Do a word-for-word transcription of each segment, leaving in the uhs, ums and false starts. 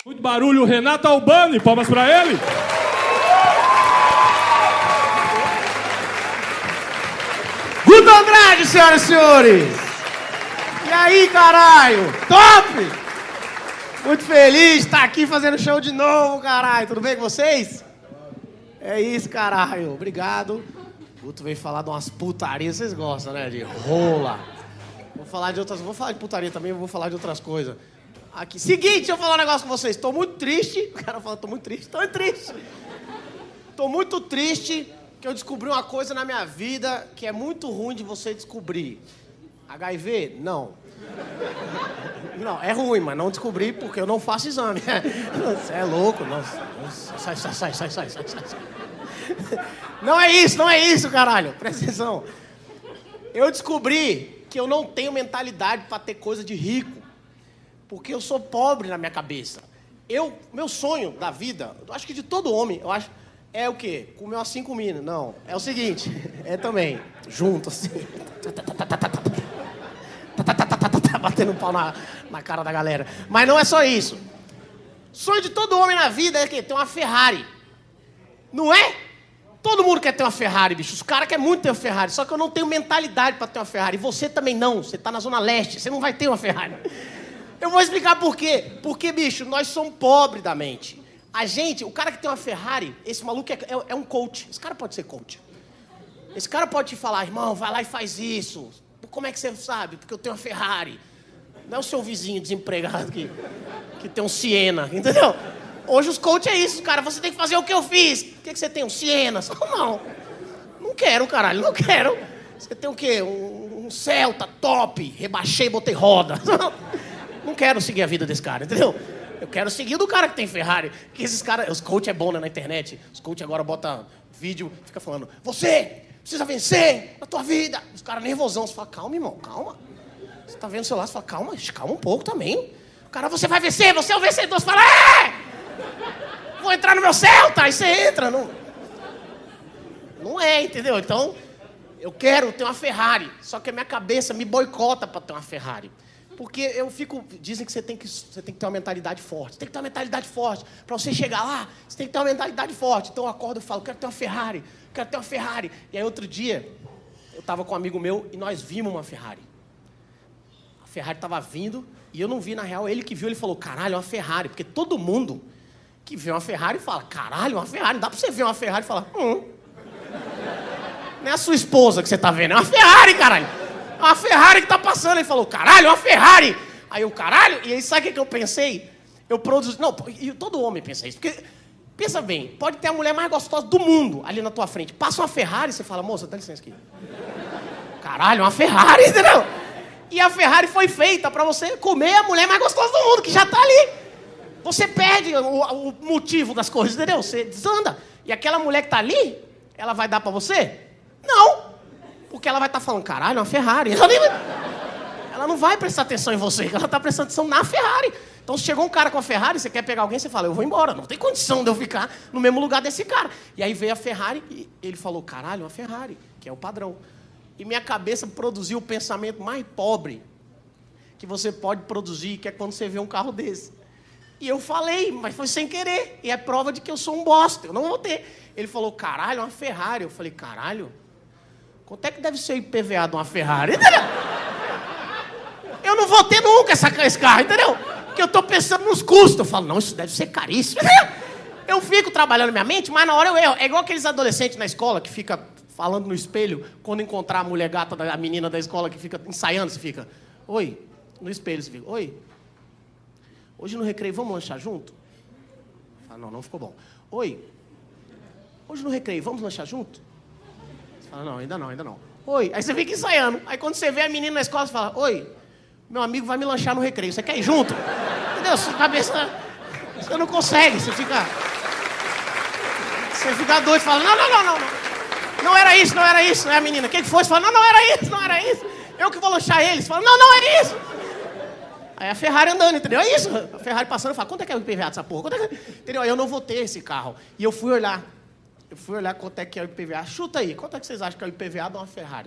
Muito barulho, Renato Albani, palmas pra ele. Guto Andrade, senhoras e senhores. E aí, caralho? Top! Muito feliz de estar aqui fazendo show de novo, caralho. Tudo bem com vocês? É isso, caralho. Obrigado. Guto veio falar de umas putarias, vocês gostam, né? De rola. Vou falar de outras... Vou falar de putaria também, vou falar de outras coisas. Aqui. Seguinte, deixa eu falar um negócio com vocês. Tô muito triste. O cara fala, tô muito triste. Tô muito triste. Tô muito triste que eu descobri uma coisa na minha vida que é muito ruim de você descobrir. H I V? Não. Não, é ruim, mas não descobri porque eu não faço exame. Você é louco. Não. Sai, sai, sai, sai, sai, sai, sai. Não é isso, não é isso, caralho. Presta atenção. Eu descobri que eu não tenho mentalidade pra ter coisa de rico. Porque eu sou pobre na minha cabeça. Eu, meu sonho da vida, eu acho que de todo homem, eu acho, é o quê? Comer umas cinco minas. Não, é o seguinte, é também, junto assim, batendo pau na, na cara da galera. Mas não é só isso. Sonho de todo homem na vida é que ter uma Ferrari. Não é? Todo mundo quer ter uma Ferrari, bicho. Os caras querem muito ter uma Ferrari, só que eu não tenho mentalidade pra ter uma Ferrari. E você também não, você tá na Zona Leste, você não vai ter uma Ferrari. Eu vou explicar por quê. Porque, bicho, nós somos pobres da mente. A gente, o cara que tem uma Ferrari, esse maluco é, é, é um coach. Esse cara pode ser coach. Esse cara pode te falar, irmão, vai lá e faz isso. Como é que você sabe? Porque eu tenho uma Ferrari. Não é o seu vizinho desempregado que, que tem um Siena, entendeu? Hoje os coaches é isso, cara. Você tem que fazer o que eu fiz. O que, que você tem? Um Siena? Não. Não quero, caralho, não quero. Você tem o quê? Um, um Celta top. Rebaixei, botei roda. Não quero seguir a vida desse cara, entendeu? Eu quero seguir do cara que tem Ferrari. Que esses caras... Os coach é bom, né, na internet. Os coach agora botam vídeo, fica falando, você precisa vencer na tua vida. Os caras nervosão. Você fala, calma, irmão, calma. Você tá vendo o celular, você fala, calma, calma um pouco também. O cara, você vai vencer, você é o vencedor. Você fala, é! Vou entrar no meu Celta. Aí você entra. Não, não é, entendeu? Então, eu quero ter uma Ferrari. Só que a minha cabeça me boicota pra ter uma Ferrari. Porque eu fico... Dizem que você tem que, você tem que ter uma mentalidade forte. Você tem que ter uma mentalidade forte. Pra você chegar lá, você tem que ter uma mentalidade forte. Então eu acordo e falo, quero ter uma Ferrari. Quero ter uma Ferrari. E aí outro dia, eu tava com um amigo meu e nós vimos uma Ferrari. A Ferrari tava vindo e eu não vi, na real. Ele que viu, ele falou, caralho, é uma Ferrari. Porque todo mundo que vê uma Ferrari fala, caralho, uma Ferrari. Não dá pra você ver uma Ferrari e falar, hum. Não é a sua esposa que você tá vendo, é uma Ferrari, caralho. Uma Ferrari que tá passando. Ele falou, caralho, uma Ferrari. Aí eu, caralho. E aí, sabe o que eu pensei? Eu produzi... Não, e todo homem pensa isso. Porque, pensa bem, pode ter a mulher mais gostosa do mundo ali na tua frente. Passa uma Ferrari, você fala, moça, dá licença aqui. Caralho, uma Ferrari, entendeu? E a Ferrari foi feita pra você comer a mulher mais gostosa do mundo, que já tá ali. Você perde o, o motivo das coisas, entendeu? Você desanda. E aquela mulher que tá ali, ela vai dar pra você? Não. Porque ela vai estar falando, caralho, uma Ferrari. Ela, nem... ela não vai prestar atenção em você, ela está prestando atenção na Ferrari. Então, se chegou um cara com a Ferrari, você quer pegar alguém, você fala, eu vou embora. Não tem condição de eu ficar no mesmo lugar desse cara. E aí veio a Ferrari e ele falou, caralho, uma Ferrari, que é o padrão. E minha cabeça produziu o pensamento mais pobre que você pode produzir, que é quando você vê um carro desse. E eu falei, mas foi sem querer. E é prova de que eu sou um bosta, eu não vou ter. Ele falou, caralho, uma Ferrari. Eu falei, caralho? Quanto é que deve ser o I P V A de uma Ferrari, entendeu? Eu não vou ter nunca essa, esse carro, entendeu? Porque eu tô pensando nos custos. Eu falo, não, isso deve ser caríssimo, entendeu? Eu fico trabalhando minha mente, mas na hora eu erro. É igual aqueles adolescentes na escola que fica falando no espelho, quando encontrar a mulher gata, da, a menina da escola que fica ensaiando, você fica, oi, no espelho você fica, oi, hoje no recreio vamos lanchar junto? Fala, não, não ficou bom. Oi, hoje no recreio vamos lanchar junto? Ah, não, ainda não, ainda não. Oi, aí você fica ensaiando. Aí quando você vê a menina na escola, você fala, oi, meu amigo vai me lanchar no recreio, você quer ir junto? Entendeu? Sua cabeça, você não consegue, você fica... Você fica doido, fala, não, não, não, não, não. Não era isso, não era isso, não é a menina. Quem que foi? Você fala, não, não era isso, não era isso. Eu que vou lanchar eles. Você fala, não, não é isso. Aí a Ferrari andando, entendeu? É isso. A Ferrari passando, fala, quanto é que é o I P V A dessa porra? Quanto é que... Entendeu? Aí eu não vou ter esse carro. E eu fui olhar. Eu fui olhar quanto é que é o I P V A. Chuta aí, quanto é que vocês acham que é o I P V A de uma Ferrari?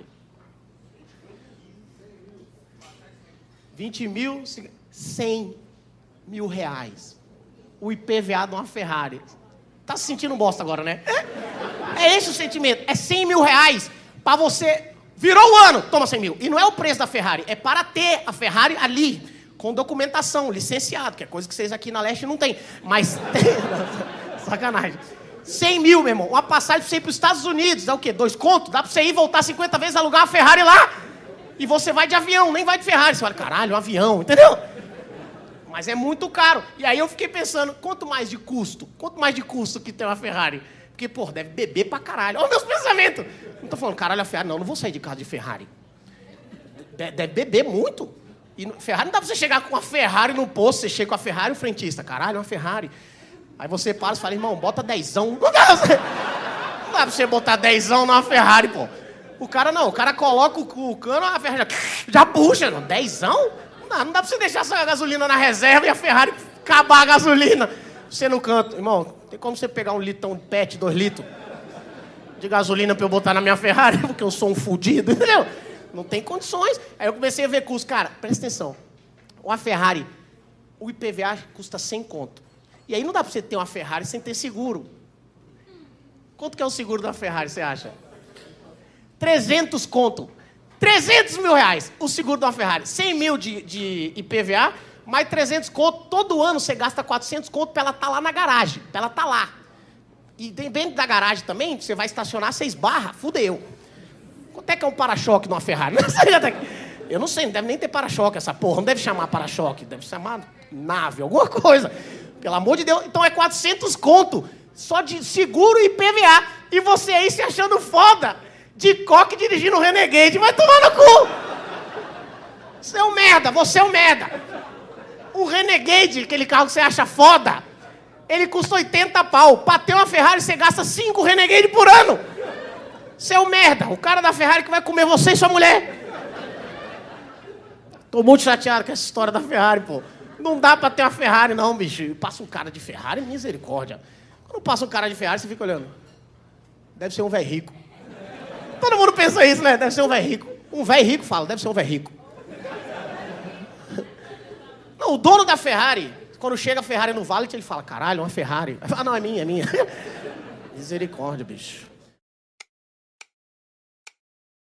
vinte mil, cem mil reais. o I P V A de uma Ferrari. Tá se sentindo bosta agora, né? É, é esse o sentimento. É cem mil reais pra você... Virou o ano, toma cem mil. E não é o preço da Ferrari, é para ter a Ferrari ali, com documentação, licenciado, que é coisa que vocês aqui na Leste não tem. Mas tem... Sacanagem. cem mil, meu irmão. Uma passagem pra você ir pros Estados Unidos, dá o quê? Dois contos? Dá pra você ir e voltar cinquenta vezes, alugar uma Ferrari lá. E você vai de avião, nem vai de Ferrari. Você fala, caralho, um avião, entendeu? Mas é muito caro. E aí eu fiquei pensando, quanto mais de custo? Quanto mais de custo que tem uma Ferrari? Porque, pô, deve beber pra caralho. Olha meus pensamentos. Não tô falando, caralho, a Ferrari. Não, não vou sair de casa de Ferrari. Deve beber muito. E Ferrari não dá pra você chegar com uma Ferrari no posto, você chega com a Ferrari e o frentista. Caralho, uma Ferrari. Aí você para e fala, irmão, bota dezão. Não dá, não dá pra você botar dezão numa Ferrari, pô. O cara não, o cara coloca o, o cano, a Ferrari já, já puxa. Não, dezão? Não dá, não dá pra você deixar essa gasolina na reserva e a Ferrari acabar a gasolina. Você no canto. Irmão, tem como você pegar um litrão de pet, dois litros de gasolina pra eu botar na minha Ferrari? Porque eu sou um fudido, entendeu? Não tem condições. Aí eu comecei a ver custo. Cara, presta atenção. Uma Ferrari, o I P V A custa cem conto. E aí não dá pra você ter uma Ferrari sem ter seguro. Quanto que é o seguro da Ferrari, você acha? trezentos conto. trezentos mil reais o seguro de uma Ferrari. cem mil de, de I P V A, mais trezentos conto. Todo ano você gasta quatrocentos conto pra ela estar tá lá na garagem. Pra ela estar tá lá. E dentro da garagem também, você vai estacionar, você esbarra, fudeu. Quanto é que é um para-choque de uma Ferrari? Eu não sei, não deve nem ter para-choque essa porra. Não deve chamar para-choque, deve chamar nave, alguma coisa. Pelo amor de Deus. Então é quatrocentos conto só de seguro e I P V A. E você aí se achando foda de coque dirigindo o Renegade. Vai tomar no cu. Você é um merda, você é um merda. O Renegade, aquele carro que você acha foda, ele custa oitenta pau. Pra ter uma Ferrari, você gasta cinco Renegade por ano. Você é um merda. O cara da Ferrari que vai comer você e sua mulher. Tô muito chateado com essa história da Ferrari, pô. Não dá pra ter uma Ferrari, não, bicho. Passa um cara de Ferrari, misericórdia. Quando passa um cara de Ferrari, você fica olhando. Deve ser um velho rico. Todo mundo pensa isso, né? Deve ser um velho rico. Um velho rico fala, deve ser um velho rico. Não, o dono da Ferrari, quando chega a Ferrari no valet, ele fala, caralho, uma Ferrari. Ah, não, é minha, é minha. Misericórdia, bicho.